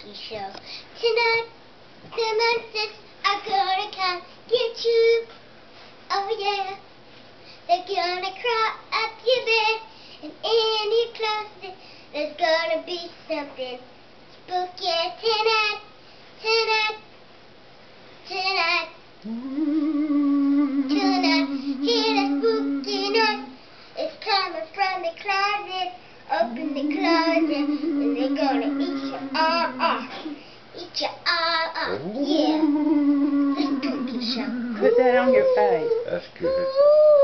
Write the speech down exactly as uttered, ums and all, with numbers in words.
spooky show. Tonight, the monsters are gonna come get you. Oh yeah, they're gonna crawl up your bed and in your closet. There's gonna be something spooky tonight, tonight, tonight, tonight. Hear the spooky noise. It's coming from the closet. Open the closet and they're gonna eat your arm off. Eat your arm off. Yeah. The spooky show. Put that on your face. That's good.